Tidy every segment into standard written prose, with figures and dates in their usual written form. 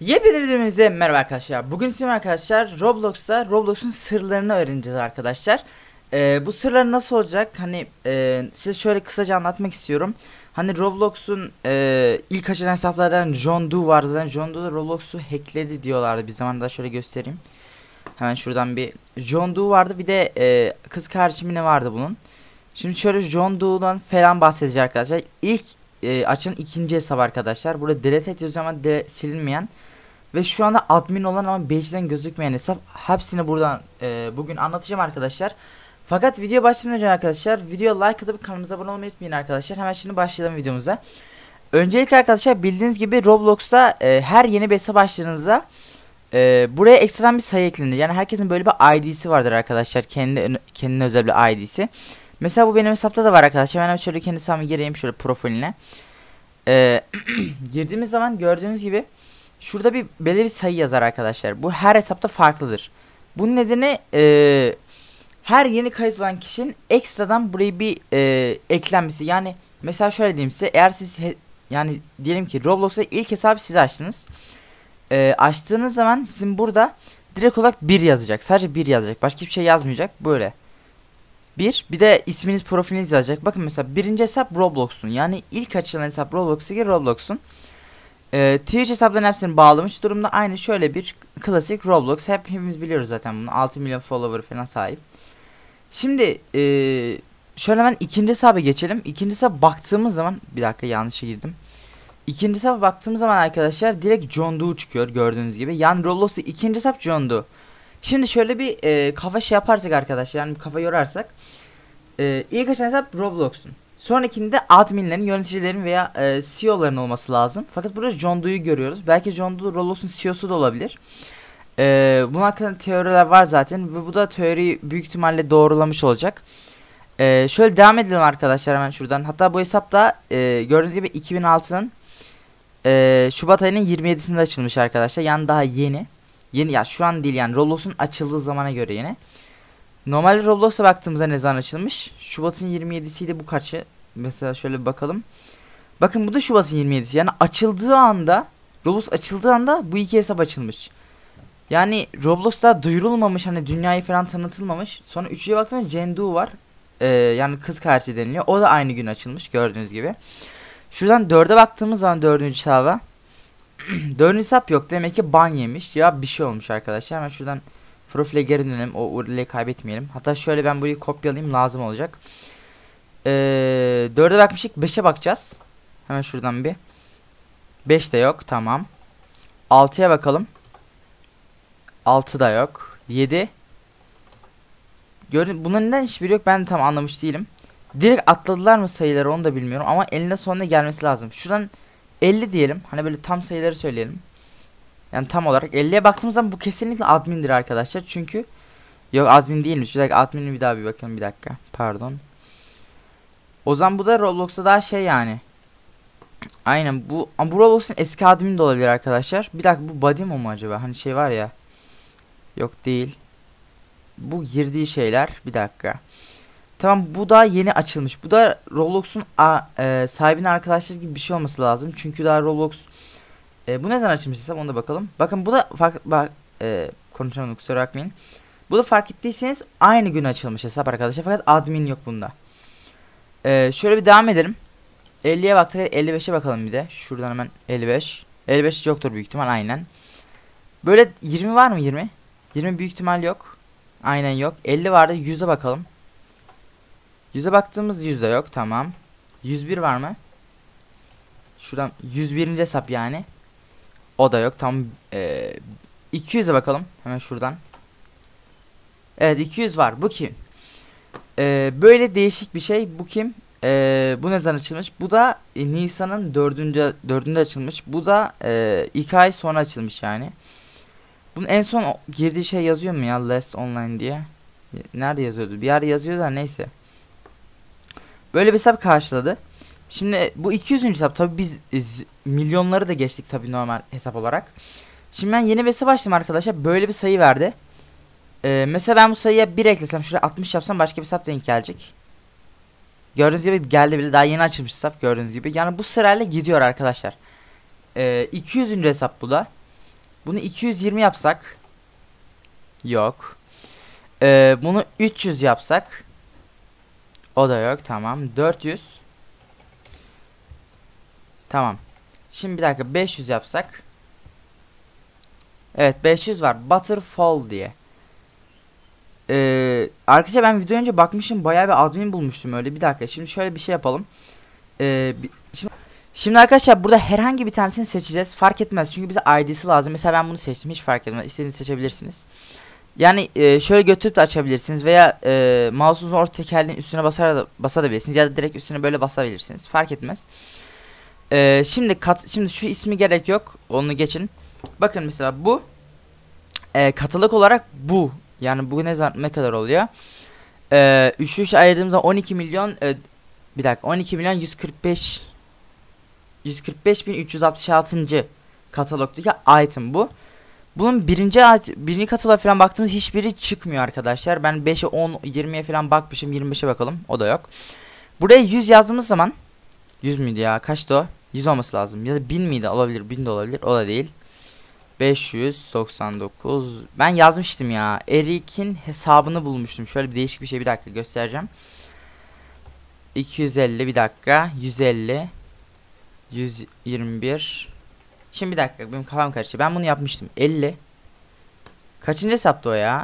Yepyeni videomuza merhaba arkadaşlar. Bugün sizinle arkadaşlar Roblox'un sırlarını öğreneceğiz arkadaşlar. Bu sırlar nasıl olacak? Hani size şöyle kısaca anlatmak istiyorum. Hani Roblox'un ilk açılan hesaplardan John Doe vardı. John Doe da Roblox'u hackledi diyorlardı. Bir zaman daha şöyle göstereyim. Hemen şuradan bir John Doe vardı. Bir de kız kardeşim ne vardı bunun. Şimdi şöyle John Doe'dan falan bahsedeceğiz arkadaşlar. İlk açın ikinci hesap arkadaşlar. Burada delete ediyoruz ama silinmeyen. Ve şu anda admin olan ama badge'den gözükmeyen hesap. Hepsini buradan bugün anlatacağım arkadaşlar. Fakat video başlamadan önce arkadaşlar videoya like atıp kanalımıza abone olmayı unutmayın arkadaşlar. Hemen şimdi başlayalım videomuza. Öncelikle arkadaşlar bildiğiniz gibi Roblox'ta her yeni bir hesap açtığınızda buraya ekstradan bir sayı eklenir. Yani herkesin böyle bir ID'si vardır arkadaşlar. Kendine özel bir ID'si. Mesela bu benim hesapta da var arkadaşlar. Ben şöyle kendi hesabıma gireyim şöyle profiline. Girdiğimiz zaman gördüğünüz gibi şurada belirli bir sayı yazar arkadaşlar. Bu her hesapta farklıdır. Bunun nedeni her yeni kayıt olan kişinin ekstradan burayı bir eklenmesi. Yani mesela şöyle diyeyim size, eğer siz yani diyelim ki Roblox'ta ilk hesabı siz açtınız. Açtığınız zaman sizin burada direkt olarak 1 yazacak. Sadece 1 yazacak. Başka bir şey yazmayacak. Böyle. Bir de isminiz, profiliniz yazacak. Bakın mesela birinci hesap Roblox'un. Yani ilk açılan hesap Roblox'un. Twitch hesaplarının hepsini bağlamış durumda. Aynı şöyle bir klasik Roblox. Hepimiz biliyoruz zaten bunu. 6 milyon follower falan sahip. Şimdi şöyle hemen ikinci hesaba geçelim. İkinci hesaba baktığımız zaman, bir dakika yanlışa girdim. İkinci hesaba baktığımız zaman arkadaşlar direkt John Doe çıkıyor gördüğünüz gibi. Yani Roblox'ta ikinci hesap John Doe. Şimdi şöyle bir kafa şey yaparsak arkadaşlar, yani kafa yorarsak. İlk açan hesap Roblox'un. Sonrakinde adminlerin, yöneticilerin veya CEO'ların olması lazım. Fakat burada John Doe'yu görüyoruz. Belki John Doe Roblox'un CEO'su da olabilir. Bunun hakkında teoriler var zaten ve bu da teoriyi büyük ihtimalle doğrulamış olacak. Şöyle devam edelim arkadaşlar hemen şuradan. Hatta bu hesap da gördüğünüz gibi 2006'nın Şubat ayının 27'sinde açılmış arkadaşlar. Yani daha yeni. Yeni ya, şu an değil yani, Roblox'un açıldığı zamana göre yeni. Normalde Roblox'a baktığımızda ne zaman açılmış? Şubat'ın 27'siydi, bu kaçı? Mesela şöyle bir bakalım. Bakın bu da Şubat'ın 27'si. Yani açıldığı anda, Roblox açıldığı anda bu iki hesap açılmış. Yani Roblox daha duyurulmamış, hani dünyayı falan tanıtılmamış. Sonra üçüncüye baktığımda Jendu var. Yani kız kardeşi deniliyor. O da aynı gün açılmış gördüğünüz gibi. Şuradan 4'e baktığımız zaman dördüncü hesaba. Dördüncü hesap yok. Demek ki ban yemiş ya bir şey olmuş arkadaşlar. Hemen şuradan profile geri dönelim. O URL'yi kaybetmeyelim. Hatta şöyle ben burayı kopyalayayım, lazım olacak. 4'e bakmıştık. 5'e bakacağız. Hemen şuradan bir. 5 de yok. Tamam. 6'ya bakalım. 6 da yok. 7. Bunların neden hiçbiri yok ben de tam anlamış değilim. Direkt atladılar mı sayıları onu da bilmiyorum. Ama eline sonuna gelmesi lazım. Şuradan 50 diyelim. Hani böyle tam sayıları söyleyelim. Yani tam olarak 50'ye baktığımız zaman bu kesinlikle admindir arkadaşlar. Çünkü yok, admin değilmiş. Bir dakika, admin'i bir daha bir bakalım, bir dakika. Pardon. O zaman bu da Roblox'ta daha şey yani. Aynen bu. Ama bu Roblox'un eski admin de olabilir arkadaşlar. Bir dakika, bu Badimo mu acaba? Hani şey var ya. Yok değil. Bu girdiği şeyler. Bir dakika. Tamam, bu da yeni açılmış. Bu da Roblox'un sahibinin arkadaşlar gibi bir şey olması lazım. Çünkü daha Roblox bu ne zaman açılmış hesap, ona da bakalım. Bakın bu da konuşamadım, kusura bakmayın. Bu da fark ettiyseniz aynı gün açılmış hesap arkadaşlar. Fakat admin yok bunda. Şöyle bir devam edelim. 50'ye baktık, 55'e bakalım bir de. Şuradan hemen 55. 55 yoktur büyük ihtimal, aynen. Böyle 20 var mı, 20? 20 büyük ihtimal yok. Aynen yok. 50 vardı, 100'e bakalım. 100'e baktığımız 100'de yok, tamam. 101 var mı? Şuradan 101. hesap yani. O da yok, tamam. 200'e bakalım hemen şuradan. Evet, 200 var. Bu kim? Böyle değişik bir şey. Bu kim? Bu ne zaman açılmış? Bu da Nisan'ın 4'ünde açılmış. Bu da 2 ay sonra açılmış yani. Bunun en son girdiği şey yazıyor mu ya? Last online diye. Nerede yazıyordu? Bir yerde yazıyordu da neyse. Böyle bir hesap karşıladı. Şimdi bu 200. hesap, tabi biz milyonları da geçtik tabi normal hesap olarak. Şimdi ben yeni bir hesap açtım arkadaşlar. Böyle bir sayı verdi. Mesela ben bu sayıya 1 eklesem, şuraya 60 yapsam başka bir hesap denk gelecek. Gördüğünüz gibi geldi bile, daha yeni açılmış hesap gördüğünüz gibi. Yani bu sırayla gidiyor arkadaşlar. 200. hesap bu da. Bunu 220 yapsak. Yok. Bunu 300 yapsak. O da yok. Tamam. 400. Tamam. Şimdi bir dakika 500 yapsak. Evet 500 var. Butterfall diye. Arkadaşlar ben video önce bakmışım. Bayağı bir admin bulmuştum öyle. Bir dakika. Şimdi şöyle bir şey yapalım. Şimdi arkadaşlar burada herhangi bir tanesini seçeceğiz. Fark etmez. Çünkü bize ID'si lazım. Mesela ben bunu seçtim. Hiç fark etmez. İstediğinizi seçebilirsiniz. Yani şöyle götürüp de açabilirsiniz. Veya mouse'unuzun orta tekerleğin üstüne basabilirsiniz. Ya da direkt üstüne böyle basabilirsiniz. Fark etmez. Şimdi şu ismi gerek yok. Onu geçin. Bakın mesela bu katalog olarak bu. Yani bu ne kadar oluyor? 3 ayırdığımızda 12 milyon bir dakika 12 milyon 145.366. katalogdaki item bu. Bunun birinci kataloğa falan baktığımız hiçbiri çıkmıyor arkadaşlar. Ben 5'e 10 20'ye falan bakmışım. 25'e bakalım. O da yok. Buraya 100 yazdığımız zaman 100 müydü ya? Kaçtı o? 100 olması lazım. Ya da 1000 miydi? Olabilir. 1000 de olabilir. O da değil. 599. Ben yazmıştım ya. Erik'in hesabını bulmuştum. Şöyle bir değişik bir şey. Bir dakika göstereceğim. 250 bir dakika. 150. 121. Şimdi bir dakika. Benim kafam karıştı. Ben bunu yapmıştım. 50. Kaçıncı hesaptı o ya?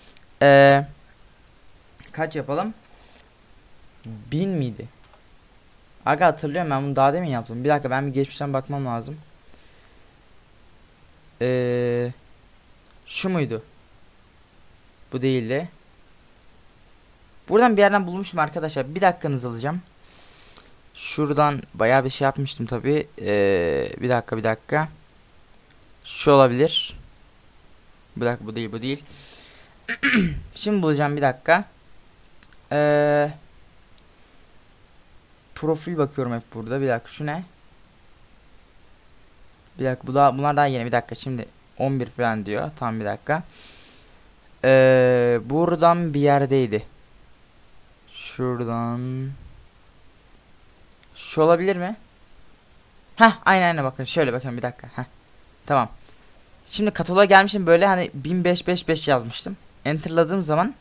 Kaç yapalım? 1000 miydi? Aga hatırlıyorum ben bunu daha demin yaptım. Bir dakika ben bir geçmişten bakmam lazım. Şu muydu? Bu değildi. Buradan bir yerden bulmuştum arkadaşlar. Bir dakikanızı alacağım. Şuradan bayağı bir şey yapmıştım tabi. Bir dakika. Şu olabilir. Bir dakika bu değil. Şimdi bulacağım bir dakika. Profil bakıyorum hep burada. Bir dakika şu ne? Bir dakika bunlar daha yeni. Bir dakika şimdi 11 falan diyor. Tam bir dakika. Buradan bir yerdeydi. Şuradan. Şu olabilir mi? Heh aynen bakın şöyle bakın bir dakika. Heh. Tamam. Şimdi kataloğa gelmişim böyle hani 1555 yazmıştım. Enter'ladığım zaman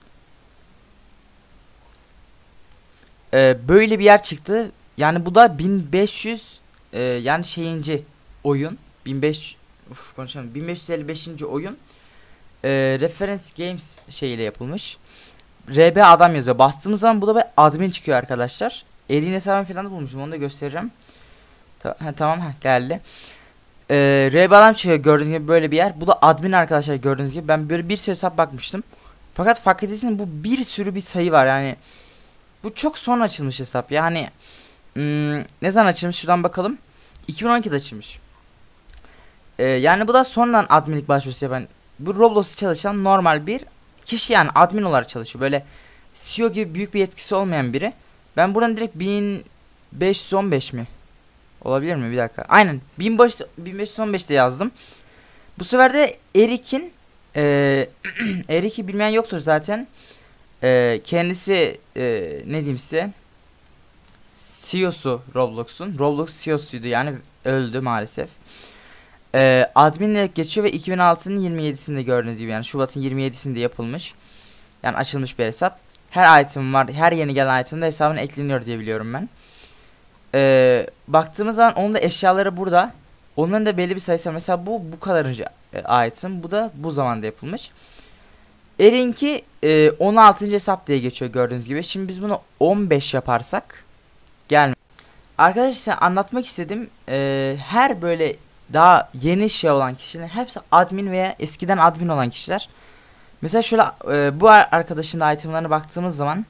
böyle bir yer çıktı. Yani bu da 1500 yani şeyinci oyun 1500 konuşalım 1555. oyun Reference Games şeyiyle yapılmış. RB adam yazıyor. Bastığımız zaman bu da bir admin çıkıyor arkadaşlar. Elin hesabını falan da bulmuşum. Onu da göstereceğim. Tamam geldi. RB adam çıkıyor gördüğünüz gibi böyle bir yer. Bu da admin arkadaşlar gördüğünüz gibi. Ben böyle bir sürü hesap bakmıştım. Fakat fark edersiniz bu bir sürü bir sayı var yani. Bu çok sonra açılmış hesap. Yani ne zaman açılmış şuradan bakalım. 2012'de açılmış. Yani bu da sonradan adminlik başvurusu yapan. Bu Roblox'ta çalışan normal bir kişi yani admin olarak çalışıyor. Böyle CEO gibi büyük bir yetkisi olmayan biri. Ben buradan direkt 1515 mi? Olabilir mi? Bir dakika. Aynen. 1515'te yazdım. Bu sefer de Erik'in Erik'i bilmeyen yoktur zaten. Kendisi ne diyeyim size? CEO'su Roblox'un. Roblox CEO'suydu yani öldü maalesef. Adminle geçiyor ve 2006'nın 27'sinde gördüğünüz gibi yani Şubat'ın 27'sinde yapılmış. Yani açılmış bir hesap. Her item var. Her yeni gelen item de hesabına ekleniyor diye biliyorum ben. Baktığımız zaman onun da eşyaları burada. Onların da belli bir sayısı var. Mesela bu kadarıncı item. Bu da bu zamanda yapılmış. Erinki 16. hesap diye geçiyor gördüğünüz gibi. Şimdi biz bunu 15 yaparsak gelme. Arkadaşlar anlatmak istedim. Her böyle daha yeni şey olan kişilerin hepsi admin veya eskiden admin olan kişiler. Mesela şöyle bu arkadaşın da itemlarına baktığımız zaman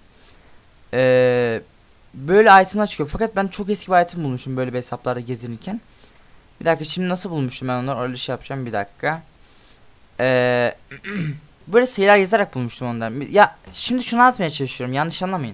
böyle itemler çıkıyor. Fakat ben çok eski bir item bulmuşum böyle bir hesaplarda gezinirken. Bir dakika şimdi nasıl bulmuşum ben onları öyle şey yapacağım bir dakika. Böyle sayılar yazarak bulmuştum onları. Ya şimdi şunu anlatmaya çalışıyorum yanlış anlamayın.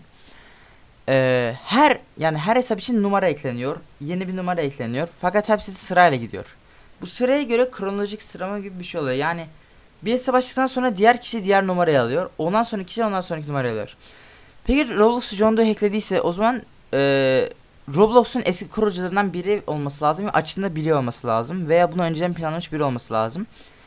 Her hesap için numara ekleniyor. Yeni bir numara ekleniyor. Fakat hepsi sırayla gidiyor. Bu sıraya göre kronolojik sıralama gibi bir şey oluyor. Yani bir hesap açtıktan sonra diğer kişi diğer numarayı alıyor. Ondan sonraki kişi ondan sonraki numarayı alıyor. Peki Roblox'u John Doe hacklediyse o zaman Roblox'un eski kurucularından biri olması lazım ve açığında biliyor olması lazım. Veya bunu önceden planlamış biri olması lazım.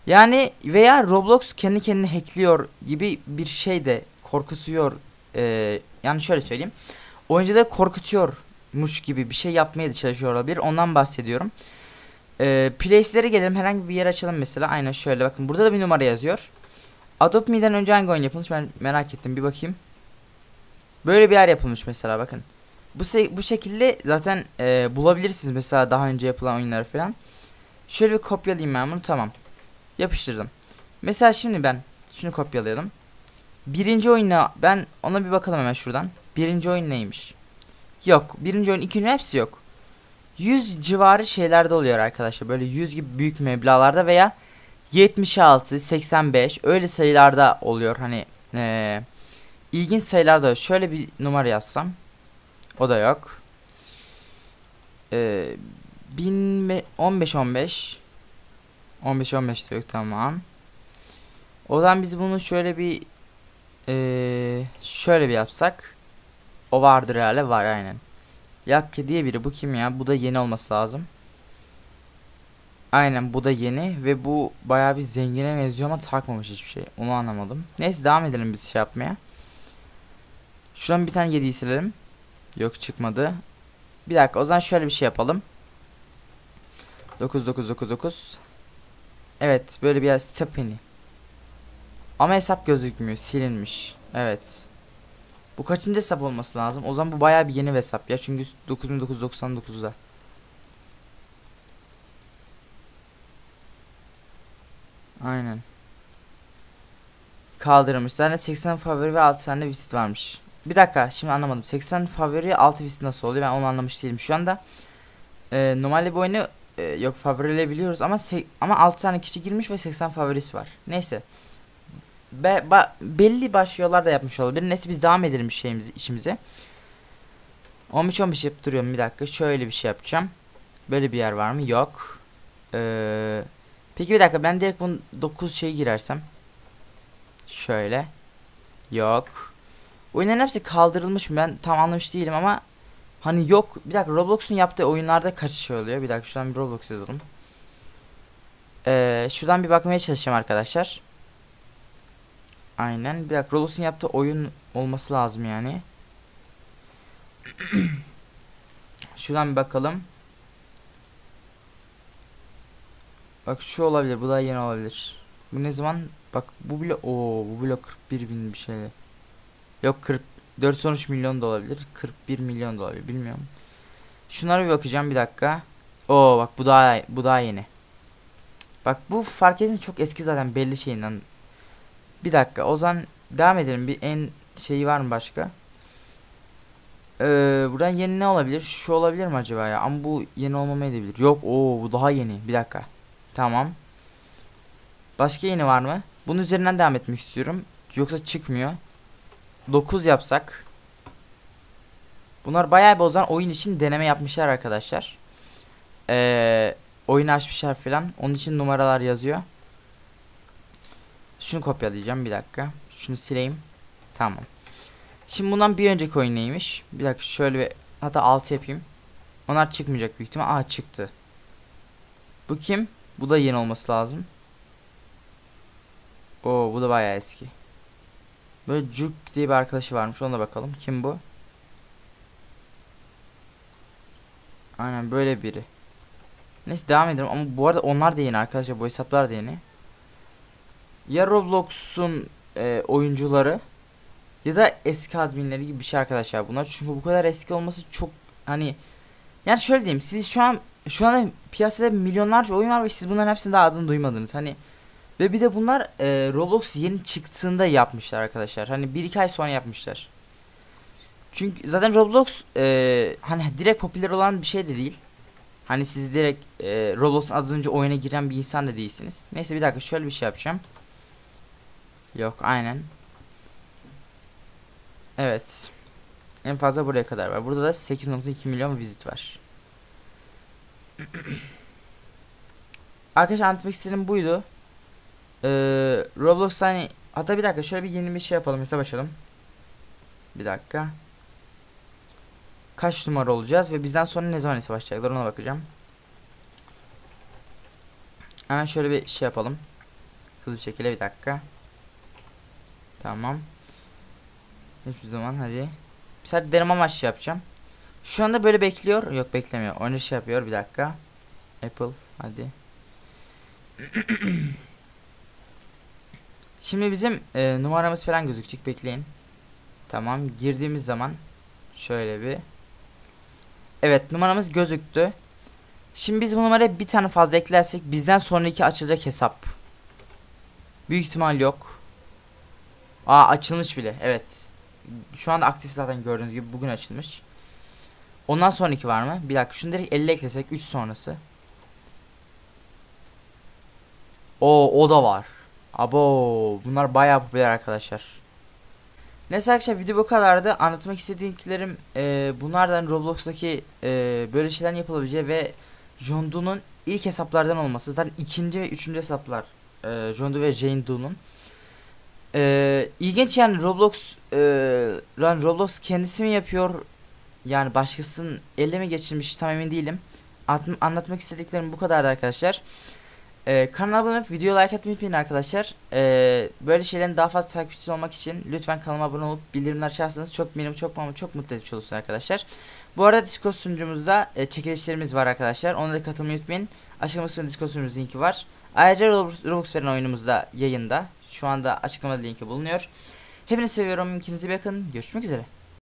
Yani veya Roblox kendi kendini hackliyor gibi bir şey de korkutuyor. Yani şöyle söyleyeyim. Oyuncuları korkutuyormuş gibi bir şey yapmaya da çalışıyor olabilir. Ondan bahsediyorum. Place'lere gelelim. Herhangi bir yer açalım mesela. Aynen şöyle bakın. Burada da bir numara yazıyor. Adopt Me'den önce hangi oyun yapılmış ben merak ettim. Bir bakayım. Böyle bir yer yapılmış mesela bakın. Bu şekilde zaten bulabilirsiniz mesela daha önce yapılan oyunları falan. Şöyle bir kopyalayayım ben bunu, tamam. Yapıştırdım. Mesela şimdi ben şunu kopyalayalım. Birinci oyuna ben ona bir bakalım hemen şuradan. Birinci oyun neymiş? Yok. Birinci oyun, ikinci oyun hepsi yok. 100 civarı şeylerde oluyor arkadaşlar. Böyle 100 gibi büyük meblağlarda veya 76, 85 öyle sayılarda oluyor. Hani ilginç sayılarda. Şöyle bir numara yazsam. O da yok. 15 15 15 15 de yok, tamam. O zaman biz bunu şöyle bir yapsak. O vardır herhalde, var aynen. Yak diye biri, bu kim ya? Bu da yeni olması lazım. Aynen, bu da yeni ve bu bayağı bir zengine benziyor ama takmamış hiçbir şey. Onu anlamadım. Neyse devam edelim biz şey yapmaya. Şuradan bir tane 7'yi silelim. Yok, çıkmadı. Bir dakika, o zaman şöyle bir şey yapalım. 9 9 9 9. Evet, böyle bir yer Stepini. Ama hesap gözükmüyor, silinmiş. Evet. Bu kaçıncı hesap olması lazım? O zaman bu bayağı bir yeni bir hesap ya. Çünkü 9999'da. Aynen. Kaldırılmış. Zaten 80 favori ve 6 tane de visit varmış. Bir dakika, şimdi anlamadım. 80 favori 6 visit nasıl oluyor? Ben onu anlamış değilim. Şu anda normalde bu oyunu yok favorileyebiliyoruz ama 6 tane kişi girmiş ve 80 favorisi var. Neyse. Belli başlı yollar da yapmış olabilir. Neyse biz devam edelim işimize. 15-15 yapıp duruyorum, bir dakika. Şöyle bir şey yapacağım. Böyle bir yer var mı? Yok. Peki bir dakika, ben direkt bunu 9 şey girersem. Şöyle. Yok. Oyunların hepsi kaldırılmış mı? Ben tam anlamış değilim ama hani yok. Bir dakika, Roblox'un yaptığı oyunlarda kaç şey oluyor? Bir dakika, şuradan bir Roblox yazalım. Şuradan bir bakmaya çalışacağım arkadaşlar. Aynen. Bir dakika, Roblox'un yaptığı oyun olması lazım yani. Şuradan bir bakalım. Bak şu olabilir. Bu da yeni olabilir. Bu ne zaman? Bak bu bile 41 bin bir şey. Yok, 44 milyon da olabilir. 41 milyon da olabilir. Bilmiyorum. Şunlara bir bakacağım, bir dakika. Oo bak, bu daha yeni. Bak bu fark edin, çok eski zaten belli şeyinden. Bir dakika, o zaman devam edelim. Bir en şeyi var mı başka? Buradan yeni ne olabilir? Şu olabilir mi acaba ya? Ama bu yeni olmamayabilir. Yok, bu daha yeni. Bir dakika. Tamam. Başka yeni var mı? Bunun üzerinden devam etmek istiyorum. Yoksa çıkmıyor. 9 yapsak. Bunlar bayağı bir o zaman oyun için deneme yapmışlar arkadaşlar. Oyunu açmışlar falan. Onun için numaralar yazıyor. Şunu kopyalayacağım, bir dakika. Şunu sileyim. Tamam. Şimdi bundan bir önceki oyun neymiş? Bir dakika, şöyle bir hatta 6 yapayım. Onlar çıkmayacak büyük ihtimal. Aa, çıktı. Bu kim? Bu da yeni olması lazım. Oo, bu da bayağı eski. Böyle Juk diye bir arkadaşı varmış. Ona bakalım. Kim bu? Aynen böyle biri. Neyse devam edelim ama bu arada onlar da yeni arkadaşlar. Bu hesaplar da yeni. Ya Roblox'un oyuncuları ya da eski adminleri gibi bir şey arkadaşlar bunlar. Çünkü bu kadar eski olması çok hani, yani şöyle diyeyim, siz şu anda piyasada milyonlarca oyun var ve siz bunların hepsinin daha adını duymadınız. Hani ve bir de bunlar Roblox yeni çıktığında yapmışlar arkadaşlar. Hani 1-2 ay sonra yapmışlar. Çünkü zaten Roblox hani direkt popüler olan bir şey de değil. Hani siz direkt Roblox'un az önce oyuna giren bir insan da değilsiniz. Neyse bir dakika, şöyle bir şey yapacağım. Yok, aynen. Evet. En fazla buraya kadar var. Burada da 8.2 milyon visit var. Arkadaşlar anlatmak istediğim buydu. Roblox hani, hatta bir dakika şöyle bir yeni bir şey yapalım, hesap açalım. Bir dakika. Kaç numara olacağız ve bizden sonra ne zaman hesap açacaklar ona bakacağım. Hemen şöyle bir şey yapalım. Hızlı bir şekilde bir dakika. Tamam. Hiçbir zaman hadi. Sadece deneme amaçlı yapacağım. Şu anda böyle bekliyor. Yok beklemiyor. Onu şey yapıyor bir dakika. Apple hadi. Şimdi bizim numaramız falan gözükecek. Bekleyin. Tamam. Girdiğimiz zaman şöyle bir. Evet numaramız gözüktü. Şimdi biz bu numaraya bir tane fazla eklersek bizden sonraki açılacak hesap. Büyük ihtimal yok. Aa açılmış bile. Evet. Şu anda aktif zaten gördüğünüz gibi bugün açılmış. Ondan sonraki var mı? Bir dakika şunu direkt 50 eklesek 3 sonrası. O da var. Abo bunlar bayağı popüler arkadaşlar. Neyse arkadaşlar video bu kadardı. Anlatmak istediklerim bunlardan Roblox'taki böyle şeyler yapılabileceği ve John Doe'nun ilk hesaplardan olması. Zaten ikinci ve üçüncü hesaplar John Doe ve Jane Doe'nun. İlginç yani Roblox kendisi mi yapıyor? Yani başkasının elle mi geçirmiş tam emin değilim. Anlatmak istediklerim bu kadardı arkadaşlar. Kanala abone olup video like atmayı unutmayın arkadaşlar. Böyle şeylerin daha fazla takipçisi olmak için lütfen kanalıma abone olup bildirimler açarsanız çok benim çok mutlu etmiş olursunuz arkadaşlar. Bu arada Discord sunucumuzda çekilişlerimiz var arkadaşlar. Ona da katılmayı unutmayın. Açıklamasında Discord sunucumuzun linki var. Ayrıca Roblox veren oyunumuzda yayında. Şu anda açıklamada linki bulunuyor. Hepinizi seviyorum. İkinize bakın. Görüşmek üzere.